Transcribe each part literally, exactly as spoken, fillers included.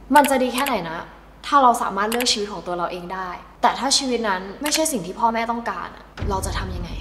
มันจะดีแค่ไหนนะถ้าเราสามารถเลือกชีวิตของตัวเราเองได้แต่ถ้าชีวิตนั้นไม่ใช่สิ่งที่พ่อแม่ต้องการเราจะทำยังไง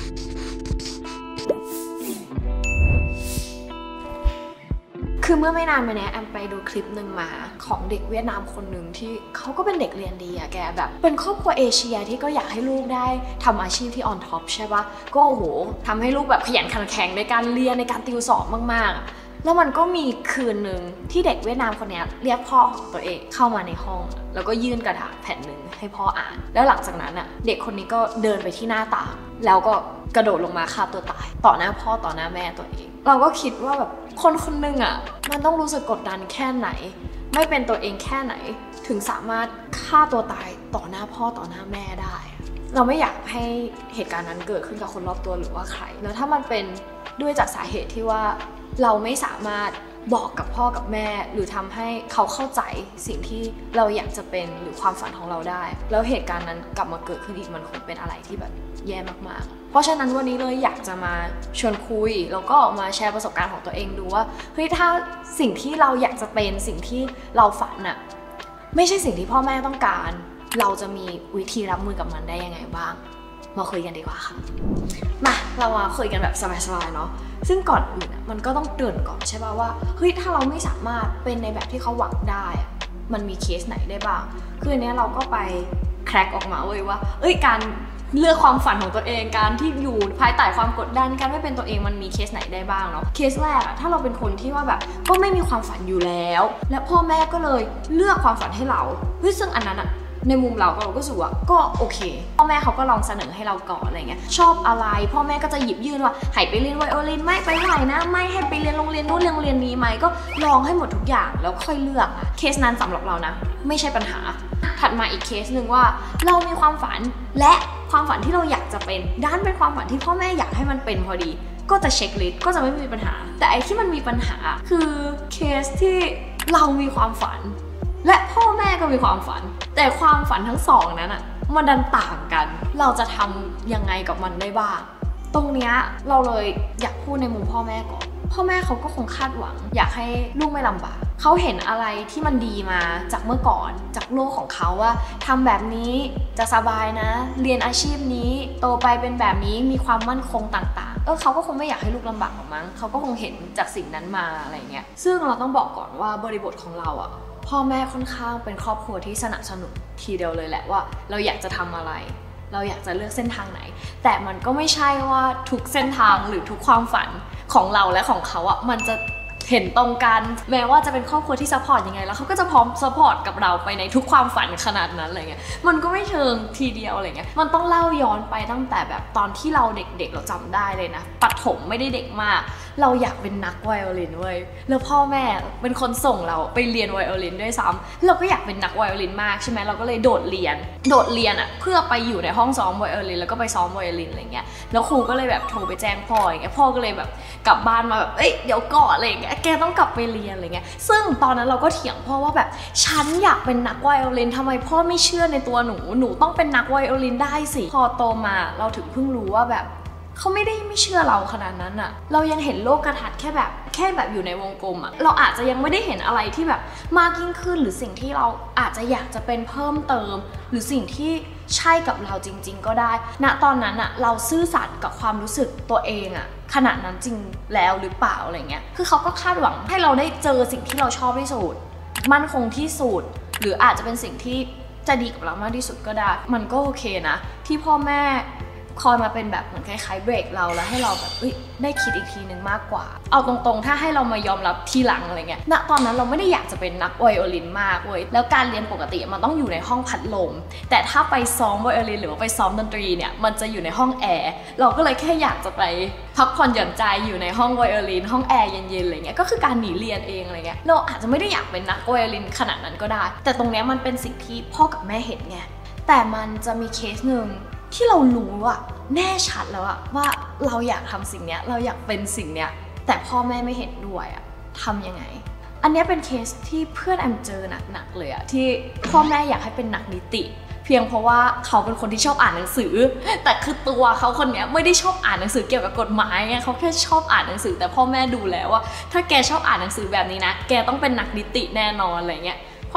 คือเมื่อไม่นานมาเนี้ยแอมไปดูคลิปหนึ่งมาของเด็กเวียดนามคนหนึ่งที่เขาก็เป็นเด็กเรียนดีอะแกแบบเป็นครอบครัวเอเชียที่ก็อยากให้ลูกได้ทำอาชีพที่ออนท็อปใช่ปะก็โอ้โหทำให้ลูกแบบขยันขันแข็งในการเรียนในการติวสอบมากๆแล้วมันก็มีคืนหนึ่งที่เด็กเวียดนามคนนี้เรียกพ่อของตัวเองเข้ามาในห้องแล้วก็ยื่นกระดาษแผ่นหนึ่งให้พ่ออ่านแล้วหลังจากนั้นอะเด็กคนนี้ก็เดินไปที่หน้าต่างแล้วก็กระโดดลงมาฆ่าตัวตายต่อหน้าพ่อต่อหน้าแม่ตัวเองเราก็คิดว่าแบบคนคนหนึ่งอะมันต้องรู้สึกกดดันแค่ไหนไม่เป็นตัวเองแค่ไหนถึงสามารถฆ่าตัวตายต่อหน้าพ่อต่อหน้าแม่ได้เราไม่อยากให้เหตุการณ์นั้นเกิดขึ้นกับคนรอบตัวหรือว่าใครแล้วถ้ามันเป็นด้วยจากสาเหตุที่ว่าเราไม่สามารถบอกกับพ่อกับแม่หรือทำให้เขาเข้าใจสิ่งที่เราอยากจะเป็นหรือความฝันของเราได้แล้วเหตุการณ์นั้นกลับมาเกิดขึ้นอีกมันคงเป็นอะไรที่แบบแย่มากๆเพราะฉะนั้นวันนี้เลยอยากจะมาชวนคุยแล้วก็มาแชร์ประสบการณ์ของตัวเองดูว่าเฮ้ยถ้าสิ่งที่เราอยากจะเป็นสิ่งที่เราฝันน่ะไม่ใช่สิ่งที่พ่อแม่ต้องการเราจะมีวิธีรับมือกับมันได้ยังไงบ้างมาคุยกันดีกว่าค่ะมาเรามาคุยกันแบบสบายๆเนาะซึ่งก่อนอื่นอ่ะมันก็ต้องเตือนก่อนใช่ป่ะว่าเฮ้ยถ้าเราไม่สามารถเป็นในแบบที่เขาหวังได้มันมีเคสไหนได้บ้างคืออันนี้เราก็ไปแคร็กออกมาเว้ยว่าเอ้ยการเลือกความฝันของตัวเองการที่อยู่ภายใต้ความกดดันการไม่เป็นตัวเองมันมีเคสไหนได้บ้างเนาะเคสแรกอะถ้าเราเป็นคนที่ว่าแบบก็ไม่มีความฝันอยู่แล้วและพ่อแม่ก็เลยเลือกความฝันให้เราเฮ้ยซึ่งอันนั้นอะในมุมเราเราก็รู้สึกว่าก็โอเคพ่อแม่เขาก็ลองเสนอให้เราก่อนอะไรเงี้ยชอบอะไรพ่อแม่ก็จะหยิบยื่นว่าให้ไปเรียนไวโอลินไม่ไปไหนนะไม่ให้ไปเรียนโรงเรียนนู้นโรงเรียนนี้ไหมก็ลองให้หมดทุกอย่างแล้วค่อยเลือกเคสนั้นสำหรับเรานะไม่ใช่ปัญหาถัดมาอีกเคสหนึ่งว่าเรามีความฝันและความฝันที่เราอยากจะเป็นด้านเป็นความฝันที่พ่อแม่อยากให้มันเป็นพอดีก็จะเช็คลิสต์ก็จะไม่มีปัญหาแต่ไอ้ที่มันมีปัญหาคือเคสที่เรามีความฝันและพ่อแม่ก็มีความฝันแต่ความฝันทั้งสองนั้นอ่ะมันดันต่างกันเราจะทำยังไงกับมันได้บ้างตรงเนี้ยเราเลยอยากพูดในมุมพ่อแม่ก่อนพ่อแม่เขาก็คงคาดหวังอยากให้ลูกไม่ลำบากเขาเห็นอะไรที่มันดีมาจากเมื่อก่อนจากโลกของเขาว่าทำแบบนี้จะสบายนะเรียนอาชีพนี้โตไปเป็นแบบนี้มีความมั่นคงต่างๆเออเขาก็คงไม่อยากให้ลูกลำบากหรอกมั้งเขาก็คงเห็นจากสิ่งนั้นมาอะไรเงี้ยซึ่งเราต้องบอกก่อนว่าบริบทของเราอ่ะพ่อแม่ค่อนข้างเป็นครอบครัวที่สนับสนุนทีเดียวเลยแหละว่าเราอยากจะทำอะไรเราอยากจะเลือกเส้นทางไหนแต่มันก็ไม่ใช่ว่าทุกเส้นทางหรือทุกความฝันของเราและของเขาอ่ะมันจะเห็นตรงกันแม้ว่าจะเป็นครอบครัวที่ซัพพอร์ตยังไงแล้วเขาก็จะพร้อมซัพพอร์ตกับเราไปในทุกความฝันขนาดนั้นอะไรเงี้ยมันก็ไม่เชิงทีเดียวอะไรเงี้ยมันต้องเล่าย้อนไปตั้งแต่แบบตอนที่เราเด็กๆเราจำได้เลยนะปฐมไม่ได้เด็กมากเราอยากเป็นนักไวโอลินเว้ยแล้วพ่อแม่เป็นคนส่งเราไปเรียนไวโอลินด้วยซ้ำเราก็อยากเป็นนักไวโอลินมากใช่ไหมเราก็เลยโดดเรียนโดดเรียนอ่ะเพื่อไปอยู่ในห้องซ้อมไวโอลินแล้วก็ไปซ้อมไวโอลินอะไรเงี้ยแล้วครูก็เลยแบบโทรไปแจ้งพ่ออย่างเงี้ยพ่อก็เลยแบบกลับบ้านมาแบบเอ้ยเดี๋ยวก่อนอะไรเงี้ยแกต้องกลับไปเรียนอะไรเงี้ยซึ่งตอนนั้นเราก็เถียงพ่อว่าแบบฉันอยากเป็นนักไวโอลินทำไมพ่อไม่เชื่อในตัวหนูหนูต้องเป็นนักไวโอลินได้สิพอโตมาเราถึงเพิ่งรู้ว่าแบบเขาไม่ได้ไม่เชื่อเราขนาดนั้นอะเรายังเห็นโลกกระทัดแค่แบบแค่แบบอยู่ในวงกลมอะเราอาจจะยังไม่ได้เห็นอะไรที่แบบมากยิ่งขึ้นหรือสิ่งที่เราอาจจะอยากจะเป็นเพิ่มเติมหรือสิ่งที่ใช่กับเราจริงๆก็ได้ณตอนนั้นอะเราซื่อสัตย์กับความรู้สึกตัวเองอะขนาดนั้นจริงแล้วหรือเปล่าอะไรเงี้ยคือเขาก็คาดหวังให้เราได้เจอสิ่งที่เราชอบที่สุดมั่นคงที่สุดหรืออาจจะเป็นสิ่งที่จะดีกับเรามากที่สุดก็ได้มันก็โอเคนะที่พ่อแม่คอยมาเป็นแบบเหมือนคล้ายๆเบรกเราแล้วให้เราแบบเอ้ยได้คิดอีกทีนึงมากกว่าเอาตรงๆถ้าให้เรามายอมรับทีหลังอะไรเงี้ยณตอนนั้นเราไม่ได้อยากจะเป็นนักไวโอลินมากเว้ยแล้วการเรียนปกติมันต้องอยู่ในห้องพัดลมแต่ถ้าไปซ้อมไวโอลินหรือว่าไปซ้อมดนตรีเนี่ยมันจะอยู่ในห้องแอร์เราก็เลยแค่อยากจะไปพักผ่อนหย่อนใจอยู่ในห้องไวโอลินห้องแอร์เย็นๆอะไรเงี้ยก็คือการหนีเรียนเองอะไรเงี้ยเราอาจจะไม่ได้อยากเป็นนักไวโอลินขนาดนั้นก็ได้แต่ตรงเนี้ยมันเป็นสิ่งที่พ่อกับแม่เห็นไงแต่มันจะมีเคสหนึ่งที่เรารู้อะแน่ชัดแล้วอะว่าเราอยากทำสิ่งเนี้ยเราอยากเป็นสิ่งเนี้ยแต่พ่อแม่ไม่เห็นด้วยอะทำยังไงอันนี้เป็นเคสที่เพื่อนแอมเจอหนักๆเลยอะที่พ่อแม่อยากให้เป็นนักนิติเพียงเพราะว่าเขาเป็นคนที่ชอบอ่านหนังสือแต่คือตัวเขาคนนี้ไม่ได้ชอบอ่านหนังสือเกี่ยวกับกฎหมายไงเขาแค่ชอบอ่านหนังสือแต่พ่อแม่ดูแล้วว่าถ้าแกชอบอ่านหนังสือแบบนี้นะแกต้องเป็นนักนิติแน่นอนอะไรเงี้ย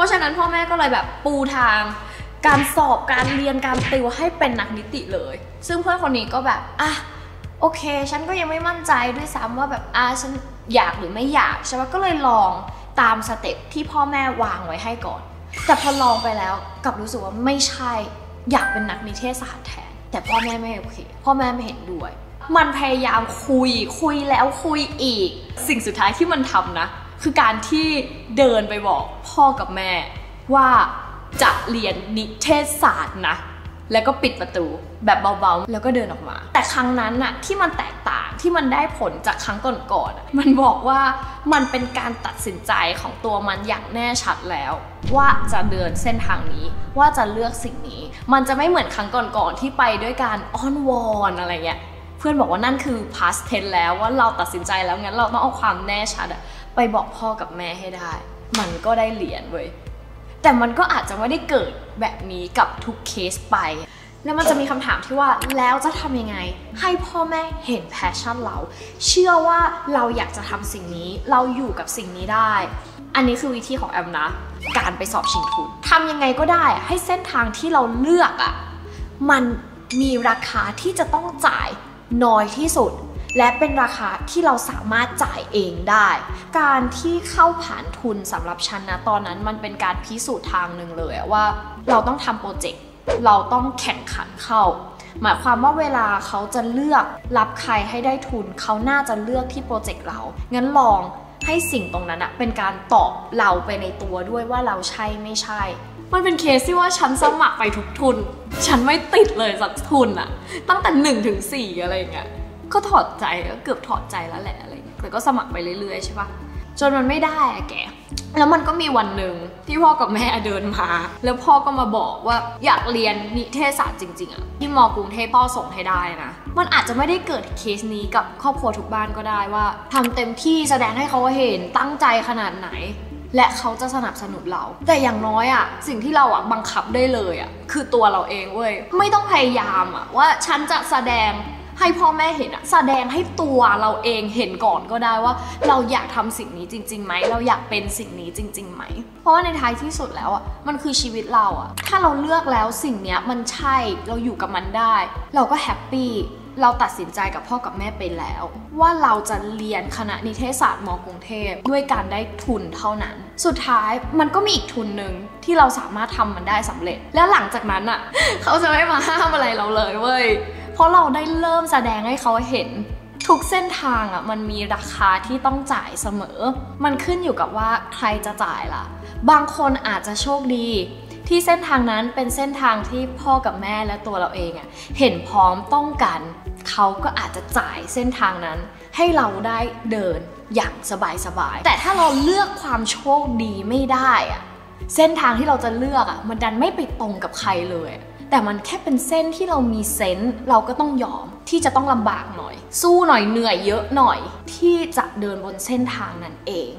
ราะฉะนั้นพ่อแม่ก็เลยแบบปูทางการสอบการเรียนการติวให้เป็นนักนิติเลยซึ่งเพื่อนคนนี้ก็แบบอ่ะโอเคฉันก็ยังไม่มั่นใจด้วยซ้ำว่าแบบอ่ะฉันอยากหรือไม่อยากใช่ไหมก็เลยลองตามสเต็ปที่พ่อแม่วางไว้ให้ก่อนแต่พอลองไปแล้วกลับรู้สึกว่าไม่ใช่อยากเป็นนักนิเทศศาสตร์แทนแต่พ่อแม่ไม่โอเคพ่อแม่ไม่เห็นด้วยมันพยายามคุยคุยแล้วคุยอีกสิ่งสุดท้ายที่มันทำนะคือการที่เดินไปบอกพ่อกับแม่ว่าจะเรียนนิเทศศาสตร์นะแล้วก็ปิดประตูแบบเบาๆแล้วก็เดินออกมาแต่ครั้งนั้นน่ะที่มันแตกต่างที่มันได้ผลจากครั้งก่อนๆมันบอกว่ามันเป็นการตัดสินใจของตัวมันอย่างแน่ชัดแล้วว่าจะเดินเส้นทางนี้ว่าจะเลือกสิ่งนี้มันจะไม่เหมือนครั้งก่อนๆที่ไปด้วยการอ้อนวอนอะไรเงี้ยเพื่อนบอกว่านั่นคือ past tense แล้วว่าเราตัดสินใจแล้วงั้นเราต้องเอาความแน่ชัดไปบอกพ่อกับแม่ให้ได้มันก็ได้เรียนเว้ยแต่มันก็อาจจะไม่ได้เกิดแบบนี้กับทุกเคสไปแล้วมันจะมีคำถามที่ว่าแล้วจะทำยังไงให้พ่อแม่เห็นแพชชั่นเราเชื่อว่าเราอยากจะทำสิ่งนี้เราอยู่กับสิ่งนี้ได้อันนี้คือวิธีของแอมนะการไปสอบชิงทุนทำยังไงก็ได้ให้เส้นทางที่เราเลือกอ่ะมันมีราคาที่จะต้องจ่ายน้อยที่สุดและเป็นราคาที่เราสามารถจ่ายเองได้การที่เข้าผ่านทุนสำหรับฉันนะตอนนั้นมันเป็นการพิสูจน์ทางหนึ่งเลยว่าเราต้องทำโปรเจกต์เราต้องแข่งขันเข้าหมายความว่าเวลาเขาจะเลือกรับใครให้ได้ทุนเขาน่าจะเลือกที่โปรเจกต์เรางั้นลองให้สิ่งตรงนั้นอะเป็นการตอบเราไปในตัวด้วยว่าเราใช่ไม่ใช่มันเป็นเคสที่ว่าฉันสมัครไปทุกทุนฉันไม่ติดเลยสักทุนอะตั้งแต่หนึ่งถึงสี่อะไรอย่างเงี้ยก็ถอดใจก็เกือบถอดใจแล้วแหละอะไรแต่ก็สมัครไปเรื่อยๆใช่ปะจนมันไม่ได้อะแกแล้วมันก็มีวันหนึ่งที่พ่อกับแม่เดินมาแล้วพ่อก็มาบอกว่าอยากเรียนนิเทศศาสตร์จริงๆอะที่มกรุงเทพพ่อส่งให้ได้นะมันอาจจะไม่ได้เกิดเคสนี้กับครอบครัวทุกบ้านก็ได้ว่าทำเต็มที่แสดงให้เขาเห็นตั้งใจขนาดไหนและเขาจะสนับสนุนเราแต่อย่างน้อยอะสิ่งที่เราอะบังคับได้เลยอะคือตัวเราเองเว้ยไม่ต้องพยายามอะว่าฉันจะแสดงให้พ่อแม่เห็นอะแสดงให้ตัวเราเองเห็นก่อนก็ได้ว่าเราอยากทำสิ่งนี้จริงๆไหมเราอยากเป็นสิ่งนี้จริงๆไหมเพราะว่าในท้ายที่สุดแล้วอะมันคือชีวิตเราอะถ้าเราเลือกแล้วสิ่งเนี้ยมันใช่เราอยู่กับมันได้เราก็แฮปปี้เราตัดสินใจกับพ่อกับแม่ไปแล้วว่าเราจะเรียนคณะนิเทศศาสตร์มกรุงเทพด้วยการได้ทุนเท่านั้นสุดท้ายมันก็มีอีกทุนหนึ่งที่เราสามารถทำมันได้สำเร็จแล้วหลังจากนั้นอะเขาจะไม่มาห้ามอะไรเราเลยเว้ยเพราะเราได้เริ่มแสดงให้เขาเห็นทุกเส้นทางอ่ะมันมีราคาที่ต้องจ่ายเสมอมันขึ้นอยู่กับว่าใครจะจ่ายล่ะบางคนอาจจะโชคดีที่เส้นทางนั้นเป็นเส้นทางที่พ่อกับแม่และตัวเราเองอ่ะเห็นพร้อมต้องกันเขาก็อาจจะจ่ายเส้นทางนั้นให้เราได้เดินอย่างสบายๆแต่ถ้าเราเลือกความโชคดีไม่ได้อ่ะเส้นทางที่เราจะเลือกอ่ะมันดันไม่ไปตรงกับใครเลยแต่มันแค่เป็นเส้นที่เรามีเซนส์เราก็ต้องยอมที่จะต้องลำบากหน่อยสู้หน่อยเหนื่อยเยอะหน่อยที่จะเดินบนเส้นทางนั้นเอง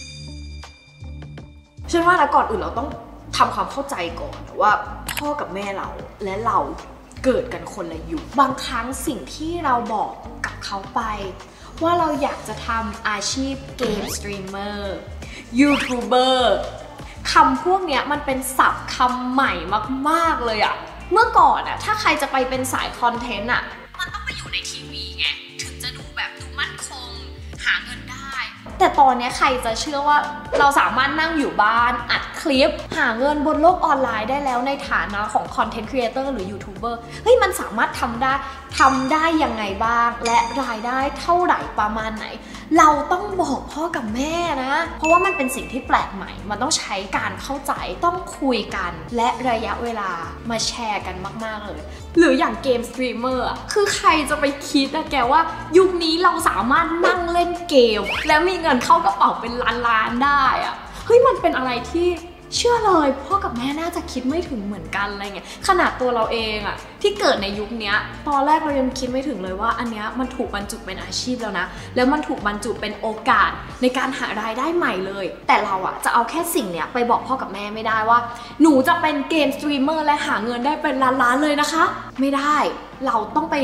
ฉันว่าแล้วก่อนอื่นเราต้องทำความเข้าใจก่อนว่าพ่อกับแม่เราและเราเกิดกันคนละยุคบางครั้งสิ่งที่เราบอกกับเขาไปว่าเราอยากจะทำอาชีพเกมสตรีมเมอร์ยูทูบเบอร์คำพวกนี้มันเป็นศัพท์คำใหม่มากๆเลยอะเมื่อก่อนอะถ้าใครจะไปเป็นสายคอนเทนต์อะมันต้องไปอยู่ในทีวีไงถึงจะดูแบบดูมั่นคงหาเงินได้แต่ตอนนี้ใครจะเชื่อว่าเราสามารถนั่งอยู่บ้านอัดคลิปหาเงินบนโลกออนไลน์ได้แล้วในฐานะของคอนเทนต์ครีเอเตอร์หรือยูทูบเบอร์เฮ้ยมันสามารถทำได้ทำได้ยังไงบ้างและรายได้เท่าไหร่ประมาณไหนเราต้องบอกพ่อกับแม่นะเพราะว่ามันเป็นสิ่งที่แปลกใหม่มันต้องใช้การเข้าใจต้องคุยกันและระยะเวลามาแชร์กันมากๆเลยหรืออย่างเกมสตรีมเมอร์อ่ะคือใครจะไปคิดนะแกว่ายุคนี้เราสามารถนั่งเล่นเกมแล้วมีเงินเข้ากระเป๋าเป็นล้านๆได้อ่ะเฮ้ยมันเป็นอะไรที่เชื่อเลยพ่อกับแม่น่าจะคิดไม่ถึงเหมือนกันอะไรเงี้ยขนาดตัวเราเองอะที่เกิดในยุคนี้ตอนแรกเรายังคิดไม่ถึงเลยว่าอันเนี้ยมันถูกบรรจุเป็นอาชีพแล้วนะแล้วมันถูกบรรจุเป็นโอกาสในการหารายได้ใหม่เลยแต่เราอะจะเอาแค่สิ่งเนี้ยไปบอกพ่อกับแม่ไม่ได้ว่าหนูจะเป็นเกมสตรีมเมอร์และหาเงินได้เป็นล้านๆเลยนะคะไม่ได้เราต้องไป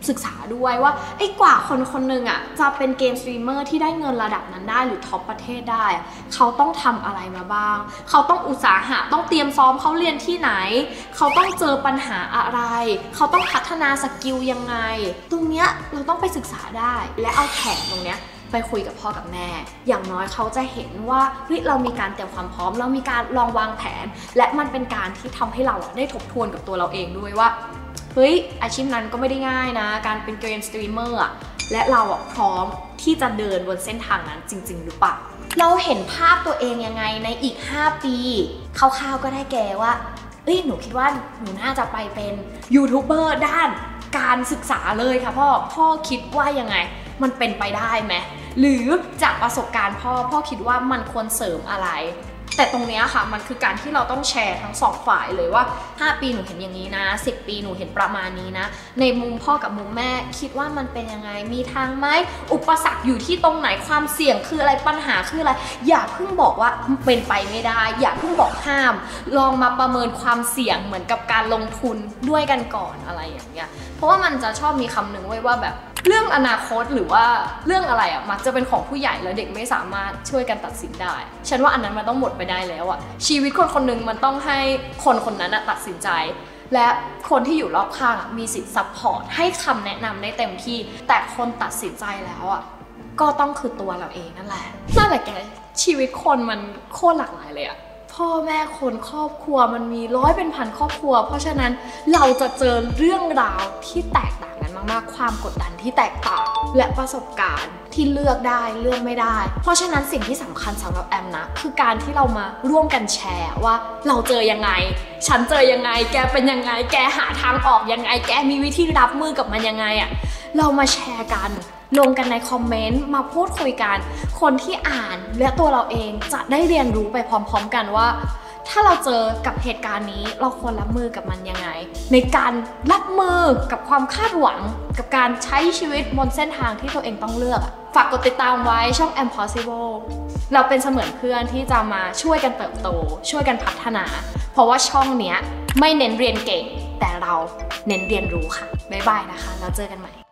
ศึกษาด้วยว่าไอ้กว่าคนคนหนึ่งอ่ะจะเป็นเกมสตรีมเมอร์ที่ได้เงินระดับนั้นได้หรือท็อปประเทศได้เขาต้องทำอะไรมาบ้างเขาต้องอุตสาหะต้องเตรียมซ้อมเขาเรียนที่ไหนเขาต้องเจอปัญหาอะไรเขาต้องพัฒนาสกิลยังไงตรงเนี้ยเราต้องไปศึกษาได้และเอาแผนตรงเนี้ยไปคุยกับพ่อกับแม่อย่างน้อยเขาจะเห็นว่าเฮ้ยเรามีการเตรียมความพร้อมเรามีการลองวางแผนและมันเป็นการที่ทำให้เราได้ทบทวนกับตัวเราเองด้วยว่าเฮ้ยอาชีพนั้นก็ไม่ได้ง่ายนะการเป็นเกมสตรีมเมอร์อะและเราอะพร้อมที่จะเดินบนเส้นทางนั้นจริงๆหรือเปล่าเราเห็นภาพตัวเองยังไงในอีกห้าปีคร่าวๆก็ได้แก่ว่าเอ้ยหนูคิดว่าหนูน่าจะไปเป็นยูทูบเบอร์ด้านการศึกษาเลยค่ะพ่อพ่อคิดว่ายังไงมันเป็นไปได้ไหมหรือจากประสบการณ์พ่อพ่อคิดว่ามันควรเสริมอะไรแต่ตรงนี้ค่ะมันคือการที่เราต้องแชร์ทั้งสองฝ่ายเลยว่าห้าปีหนูเห็นอย่างนี้นะสิบปีหนูเห็นประมาณนี้นะในมุมพ่อกับมุมแม่คิดว่ามันเป็นยังไงมีทางไหมอุปสรรคอยู่ที่ตรงไหนความเสี่ยงคืออะไรปัญหาคืออะไรอย่าเพิ่งบอกว่าเป็นไปไม่ได้อย่าเพิ่งบอกห้ามลองมาประเมินความเสี่ยงเหมือนกับการลงทุนด้วยกันก่อนอะไรอย่างเงี้ยเพราะว่ามันจะชอบมีคำหนึ่งไว้ว่าแบบเรื่องอนาคตหรือว่าเรื่องอะไรอ่ะมักจะเป็นของผู้ใหญ่แล้วเด็กไม่สามารถช่วยกันตัดสินได้ฉันว่าอันนั้นมันต้องหมดไปได้แล้วอ่ะชีวิตคนคนหนึ่งมันต้องให้คนคนนั้นตัดสินใจและคนที่อยู่รอบข้างมีสิทธิ์ซัพพอร์ตให้คำแนะนำได้เต็มที่แต่คนตัดสินใจแล้วอ่ะก็ต้องคือตัวเราเองนั่นแหละนั่นแหละแกชีวิตคนมันโคตรหลากหลายเลยอ่ะพ่อแม่คนครอบครัวมันมีร้อยเป็นพันครอบครัวเพราะฉะนั้นเราจะเจอเรื่องราวที่แตกต่างกันมากๆความกดดันที่แตกต่างและประสบการณ์ที่เลือกได้เลือกไม่ได้เพราะฉะนั้นสิ่งที่สำคัญสำหรับแอมนะคือการที่เรามาร่วมกันแชร์ว่าเราเจอยังไงฉันเจอยังไงแกเป็นยังไงแกหาทางออกยังไงแกมีวิธีรับมือกับมันยังไงอะเรามาแชร์กันลงกันในคอมเมนต์มาพูดคุยกันคนที่อ่านและตัวเราเองจะได้เรียนรู้ไปพร้อมๆกันว่าถ้าเราเจอกับเหตุการณ์นี้เราควรรับมือกับมันยังไงในการรับมือกับความคาดหวังกับการใช้ชีวิตบนเส้นทางที่ตัวเองต้องเลือกฝากกดติดตามไว้ช่อง แอม Possible เราเป็นเสมือนเพื่อนที่จะมาช่วยกันเติบโตช่วยกันพัฒนาเพราะว่าช่องเนี้ยไม่เน้นเรียนเก่งแต่เราเน้นเรียนรู้ค่ะบ๊ายบายนะคะแล้วเจอกันใหม่